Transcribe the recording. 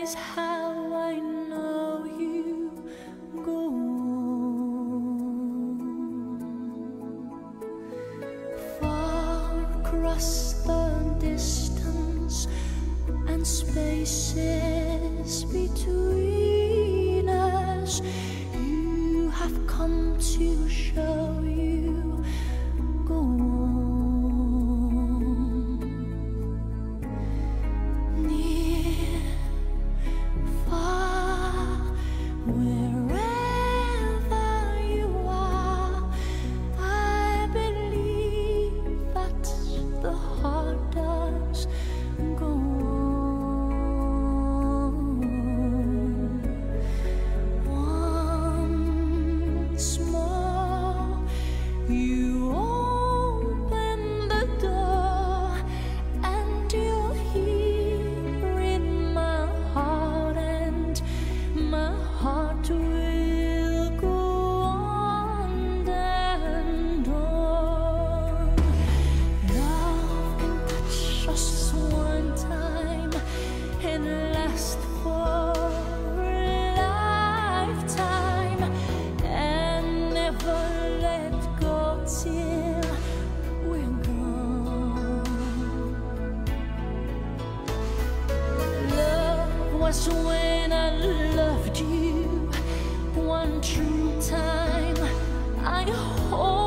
is how I know you go on. Far across the distance and spaces between us, you have come to show you go on. Near, far, wherever you are, I believe that the heart does go on. Once more, you open the door, and you'll hear in my heart, and my heart will go on and on. Love can touch us one time and last for a lifetime, and never let go till we're gone. Love was when I loved you one true time. I hope